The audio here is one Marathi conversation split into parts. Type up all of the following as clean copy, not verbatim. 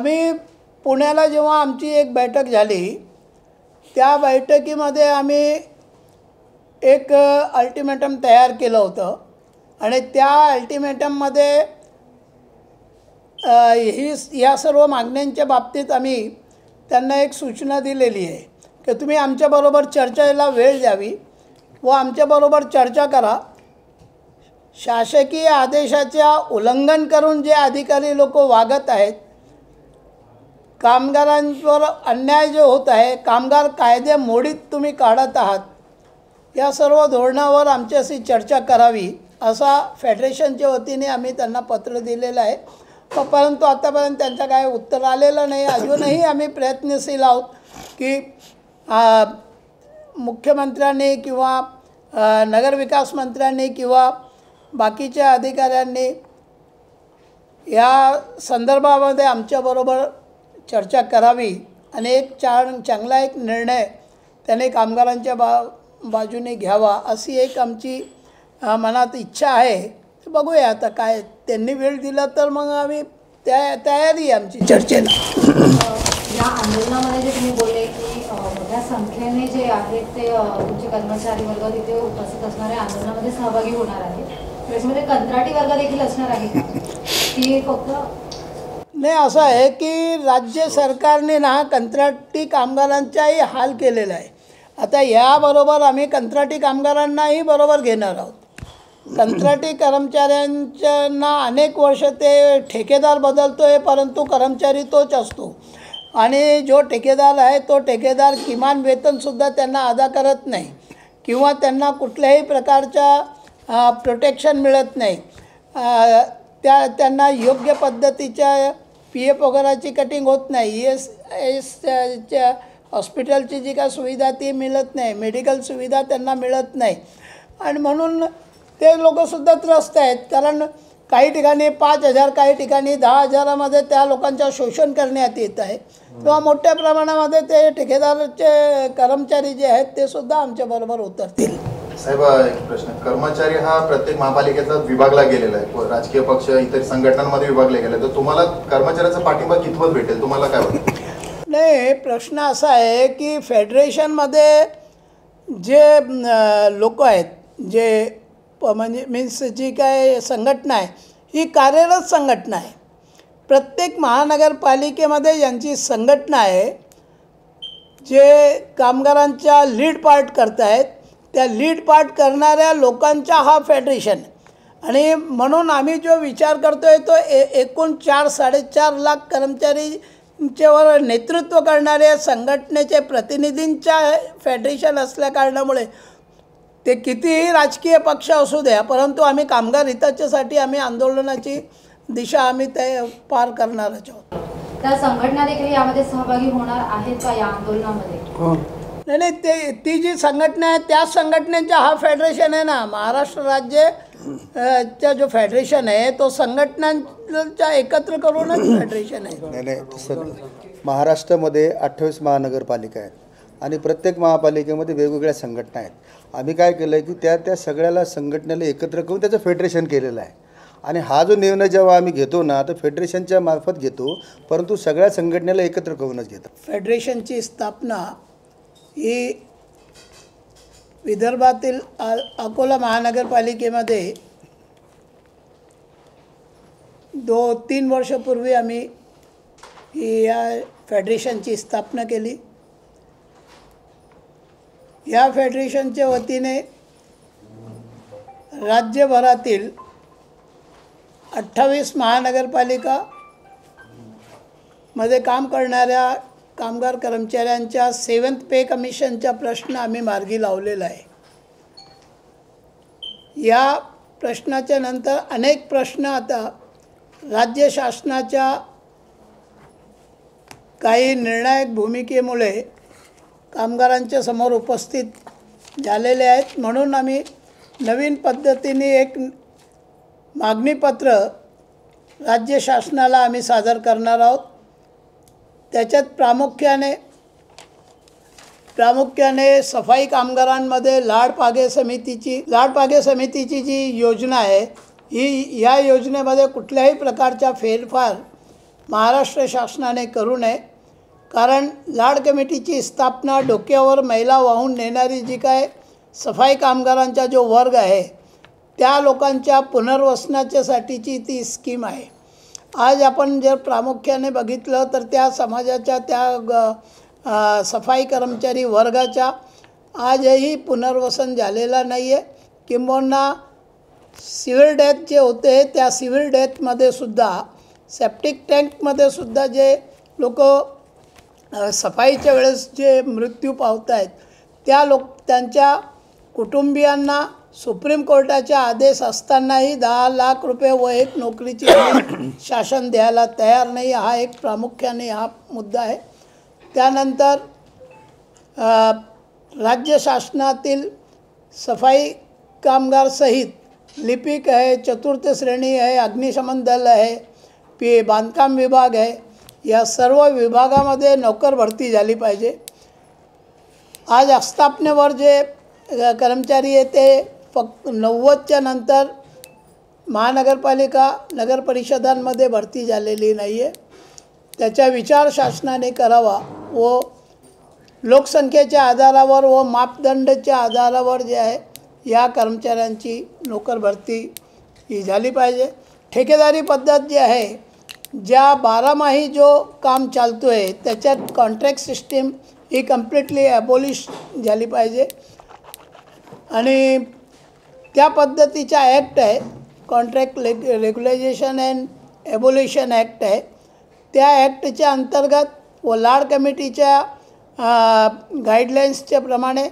आम्ही पुण्याला जेव्हा आमची एक बैठक झाली, त्या बैठकीमध्ये आम्ही एक अल्टिमेटम तयार केलं होतं आणि त्या अल्टिमेटममध्ये या सर्व मागण्यांच्या बाबतीत आम्ही त्यांना एक सूचना दिलेली आहे की तुम्ही आमच्याबरोबर चर्चेला वेळ द्यावी व आमच्याबरोबर चर्चा करा. शासकीय आदेशाच्या उल्लंघन करून जे अधिकारी लोक वागत आहेत, कामगारांवर अन्याय जो होत आहे, कामगार कायदे मोडीत तुम्ही काढत आहात, या सर्व धोरणावर आमच्याशी चर्चा करावी असा फेडरेशनच्या वतीने आम्ही त्यांना पत्र दिलेलं आहे. परंतु आतापर्यंत त्यांचं काय उत्तर आलेलं नाही. अजूनही आम्ही प्रयत्नशील आहोत की मुख्यमंत्र्यांनी किंवा नगरविकास मंत्र्यांनी किंवा बाकीच्या अधिकाऱ्यांनी या संदर्भामध्ये आमच्याबरोबर चर्चा करावी आणि एक चांगला एक निर्णय त्याने कामगारांच्या बाजूने घ्यावा अशी एक आमची मनात इच्छा आहे. बघूया आता काय त्यांनी वेळ दिला तर मग आम्ही तयारी आहे आमची चर्चेला. या आंदोलनामध्ये जे तुम्ही बोलले की मोठ्या संख्येने जे आहेत ते तुमचे कर्मचारी वर्ग तिथे उपस्थित असणारे आंदोलनामध्ये सहभागी होणार आहेत, त्याच्यामध्ये कंत्राटी वर्ग देखील असणार आहे की फक्त नाही? असं आहे की राज्य सरकारने ना कंत्राटी कामगारांचाही हाल केलेला आहे. आता याबरोबर आम्ही कंत्राटी कामगारांनाही बरोबर घेणार आहोत. कंत्राटी कर्मचाऱ्यांना अनेक वर्ष ते ठेकेदार बदलतो आहे, परंतु कर्मचारी तोच असतो आणि जो ठेकेदार आहे तो ठेकेदार किमान वेतनसुद्धा त्यांना अदा करत नाही किंवा त्यांना कुठल्याही प्रकारच्या प्रोटेक्शन मिळत नाही. त्यांना योग्य पद्धतीच्या PF वगैरेची कटिंग होत नाही, ESS हॉस्पिटलची जी काय सुविधा ती मिळत नाही, मेडिकल सुविधा त्यांना मिळत नाही आणि म्हणून ते लोकंसुद्धा त्रस्त आहेत. कारण काही ठिकाणी 5,000, काही ठिकाणी 10,000मध्ये त्या लोकांचं शोषण करण्यात येत आहे. किंवा मोठ्या प्रमाणामध्ये ते ठेकेदाराचे कर्मचारी जे आहेत ते सुद्धा आमच्याबरोबर उतरतील. साहेब, एक प्रश्न. कर्मचारी हा प्रत्येक महापालिकेचा विभागला गेलेला आहे, राजकीय पक्ष इतर संघटनांमध्ये विभागले गेले, तर तुम्हाला कर्मचाऱ्याचा पाठिंबा कितपत भेटेल, तुम्हाला काय वाटतं? नाही, प्रश्न असा आहे की फेडरेशनमध्ये जे लोक आहेत, जे म्हणजे मीन्स जी काय संघटना आहे ही कार्यरत संघटना आहे. प्रत्येक महानगरपालिकेमध्ये यांची संघटना आहे जे कामगारांच्या लीड पार्ट करत आहेत. त्या लीड पार्ट करणाऱ्या लोकांचा हा फेडरेशन आणि म्हणून आम्ही जो विचार करतो आहे तो एकूण 4-4.5 लाख कर्मचारींच्यावर नेतृत्व करणाऱ्या संघटनेचे प्रतिनिधींच्या फेडरेशन असल्या कारणामुळे ते कितीही राजकीय पक्ष असू द्या, परंतु आम्ही कामगार हिताच्यासाठी आम्ही आंदोलनाची दिशा आम्ही पार करणारच आहोत. त्या संघटना देखील यामध्ये सहभागी होणार आहेत का या आंदोलनामध्ये? नाही, ती जी संघटना आहे त्याच संघटनेचा हा फेडरेशन आहे ना. महाराष्ट्र राज्यचा जो फेडरेशन आहे तो संघटनांचा एकत्र करूनच फेडरेशन आहे. नाही सर, महाराष्ट्रामध्ये 28 महानगरपालिका आहेत आणि प्रत्येक महापालिकेमध्ये वेगवेगळ्या संघटना आहेत. आम्ही काय केलं आहे की त्या सगळ्याला संघटनेला एकत्र करून त्याचं फेडरेशन केलेलं आहे आणि हा जो निर्णय जेव्हा आम्ही घेतो ना तर फेडरेशनच्या मार्फत घेतो, परंतु सगळ्या संघटनेला एकत्र करूनच घेतो. फेडरेशनची स्थापना ही विदर्भातील अकोला महानगरपालिकेमध्ये 2-3 वर्षापूर्वी आम्ही या फेडरेशनची स्थापना केली. या फेडरेशनच्या वतीने राज्यभरातील 28 महानगरपालिका मध्ये काम करणाऱ्या कामगार कर्मचाऱ्यांच्या 7th पे कमिशनचा प्रश्न आम्ही मार्गी लावलेला आहे. या प्रश्नाच्या नंतर अनेक प्रश्न आता राज्य शासनाच्या काही निर्णायक भूमिकेमुळे कामगारांच्या समोर उपस्थित झालेले आहेत. म्हणून आम्ही नवीन पद्धतीने एक मागणीपत्र राज्य शासनाला आम्ही सादर करणार आहोत. त्याच्यात प्रामुख्याने सफाई कामगारांमध्ये लाडपागे समितीची जी योजना आहे ही या योजनेमध्ये कुठल्याही प्रकारचा फेरफार महाराष्ट्र शासनाने करू नये. कारण लाड कमिटीची स्थापना डोक्यावर मैला वाहून नेणारी जी काय सफाई कामगारांचा जो वर्ग आहे त्या लोकांच्या पुनर्वसनाच्यासाठीची ती स्कीम आहे. आज आपण जर प्रामुख्याने बघितलं तर त्या समाजाच्या त्या सफाई कर्मचारी वर्गाच्या आजही पुनर्वसन झालेलं नाही आहे. किंबहुना सिव्हिल डेथ जे होते त्या सिव्हिल डेथमध्ये सुद्धा सेप्टिक टँकमध्ये सुद्धा जे लोक सफाईच्या वेळेस जे मृत्यू पावत आहेत त्यांच्या कुटुंबियांना सुप्रीम कोर्टाचा आदेश असतानाही 10 लाख रुपये व एक नोकरीची हमी शासन द्यायला तयार नाही. हा एक प्रामुख्याने हा मुद्दा आहे. त्यानंतर राज्य शासनातील सफाई कामगार सहित लिपिक आहे, चतुर्थ श्रेणी आहे, अग्निशमन दल आहे, बांधकाम विभाग आहे, या सर्व विभागामध्ये नोकर भरती झाली पाहिजे. आज आस्थापनेवर जे कर्मचारी आहे ते फक्त 90च्या नंतर महानगरपालिका नगरपरिषदांमध्ये भरती झालेली नाही आहे. त्याचा विचार शासनाने करावा व लोकसंख्येच्या आधारावर व मापदंडाच्या आधारावर जे आहे या कर्मचाऱ्यांची नोकर भरती ही झाली पाहिजे. ठेकेदारी पद्धत जी आहे, ज्या 12माही जो काम चालतो आहे त्याच्यात कॉन्ट्रॅक्ट सिस्टीम ही कम्प्लिटली ॲबॉलिश झाली पाहिजे. आणि त्या पद्धतीचा ॲक्ट आहे, contract regulation and abolition act आहे. त्या ॲक्टच्या अंतर्गत व लाड कमिटीच्या गाईडलाईन्सच्या प्रमाणे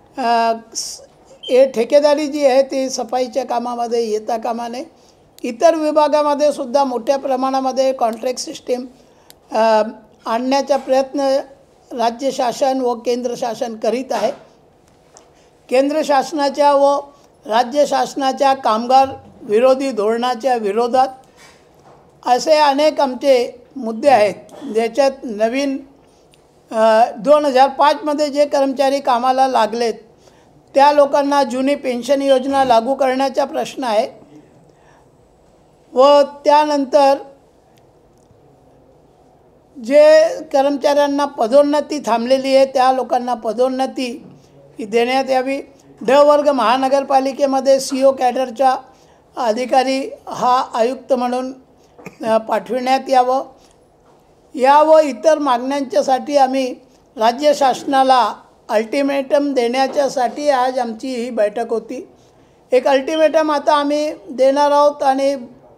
हे ठेकेदारी जी आहे ती सफाईच्या कामामध्ये येता कामा नये. इतर विभागामध्ये सुद्धा मोठ्या प्रमाणामध्ये कॉन्ट्रॅक्ट सिस्टीम आणण्याचा प्रयत्न राज्य शासन व केंद्र शासन करीत आहे. केंद्र शासनाच्या व राज्य शासनाच्या कामगार विरोधी धोरणाच्या विरोधात असे अनेक आमचे मुद्दे आहेत ज्याच्यात नवीन 2005मध्ये जे कर्मचारी कामाला लागलेत त्या लोकांना जुनी पेन्शन योजना लागू करण्याचा प्रश्न आहे. व त्यानंतर जे कर्मचाऱ्यांना पदोन्नती थांबलेली आहे त्या लोकांना पदोन्नती देण्यात यावी. ड वर्ग महानगरपालिकेमध्ये CO कॅडरचा अधिकारी हा आयुक्त म्हणून पाठविण्यात यावं. या व इतर मागण्यांच्यासाठी आम्ही राज्य शासनाला अल्टिमेटम देण्याच्यासाठी आज आमची ही बैठक होती. एक अल्टिमेटम आता आम्ही देणार आहोत आणि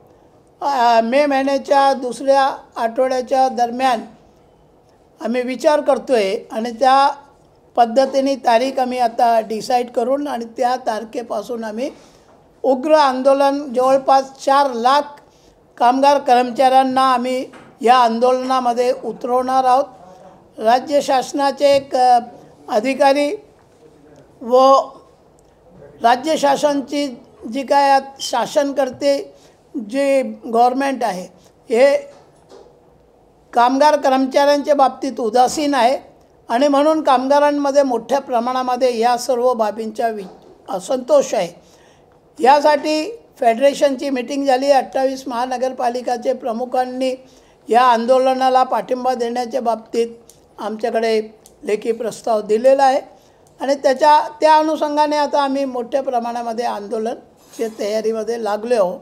मे महिन्याच्या दुसऱ्या आठवड्याच्या दरम्यान आम्ही विचार करतो आहे आणि त्या पद्धतीने तारीख आम्ही आता डिसाईड करून आणि त्या तारखेपासून आम्ही उग्र आंदोलन जवळपास 4 लाख कामगार कर्मचाऱ्यांना आम्ही या आंदोलनामध्ये उतरवणार आहोत. राज्य शासनाचे एक अधिकारी व राज्य शासनची जी काय शासन करते जे गव्हर्मेंट आहे हे कामगार कर्मचाऱ्यांच्या बाबतीत उदासीन आहे आणि म्हणून कामगारांमध्ये मोठ्या प्रमाणामध्ये या सर्व बाबींचा असंतोष आहे. यासाठी फेडरेशनची मीटिंग झाली. 28 महानगरपालिकाचे प्रमुखांनी या आंदोलनाला पाठिंबा देण्याच्या बाबतीत आमच्याकडे लेखी प्रस्ताव दिलेला आहे आणि त्या अनुषंगाने आता आम्ही मोठ्या प्रमाणामध्ये आंदोलनच्या तयारीमध्ये लागले आहोत.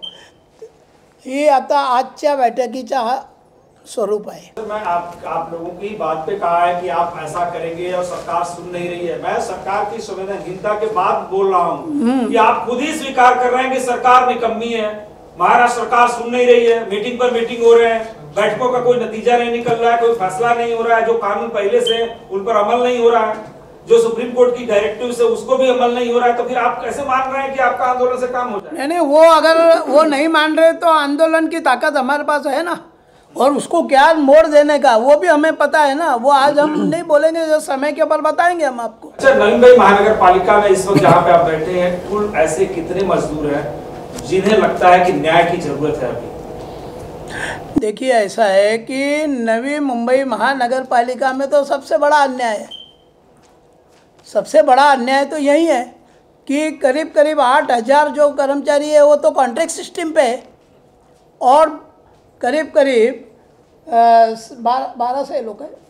ही आता आजच्या बैठकीचा हा स्वरूप है। मैं आप लोगों की बात पे कहा है कि आप ऐसा करेंगे और सरकार सुन नहीं रही है। मैं सरकार की संवेदनहीनता के बाद बोल रहा हूँ कि आप खुद ही स्वीकार कर रहे हैं कि सरकार निकम्मी है। महाराष्ट्र सरकार सुन नहीं रही है, मीटिंग पर मीटिंग हो रहे हैं, बैठकों का कोई नतीजा नहीं निकल रहा है, कोई फैसला नहीं हो रहा है, जो कानून पहले से उन पर अमल नहीं हो रहा है, जो सुप्रीम कोर्ट की डायरेक्टिव से उसको भी अमल नहीं हो रहा है, तो फिर आप कैसे मान रहे हैं कि आपका आंदोलन से काम हो जाए? नहीं, वो अगर वो नहीं मान रहे तो आंदोलन की ताकत हमारे पास है ना, और उसको क्या मोड़ देने का वो भी हमें पता है ना। वो आज हम नहीं बोलेंगे, जो समय के ऊपर बताएंगे हम आपको। अच्छा, नवीन भाई, महानगर पालिका में इस वक्त जहाँ पे आप बैठे हैं, कुल ऐसे कितने मजदूर हैं जिन्हें लगता है कि न्याय की जरूरत है अभी? देखिए, ऐसा है कि नवी मुंबई महानगर पालिका में तो सबसे बड़ा अन्याय है, सबसे बड़ा अन्याय तो यही है कि करीब करीब 8,000 जो कर्मचारी है वो तो कॉन्ट्रैक्ट सिस्टम पे है, और करीब करीब 1200 लोग हैं,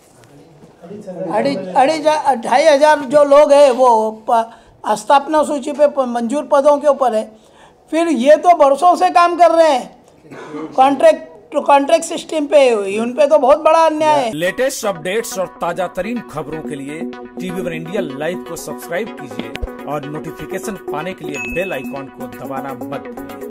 2,500 जो लोग हैं वो स्थापना सूची पे मंजूर पदों के ऊपर है। फिर ये तो वर्षों से काम कर रहे हैं कॉन्ट्रैक्ट सिस्टम पे, उन पे तो बहुत बड़ा अन्याय है। लेटेस्ट अपडेट्स और ताजा तरीन खबरों के लिए TV1 इंडिया लाइव को सब्सक्राइब कीजिए और नोटिफिकेशन पाने के लिए बेल आइकॉन को दबाना मत भूलिए।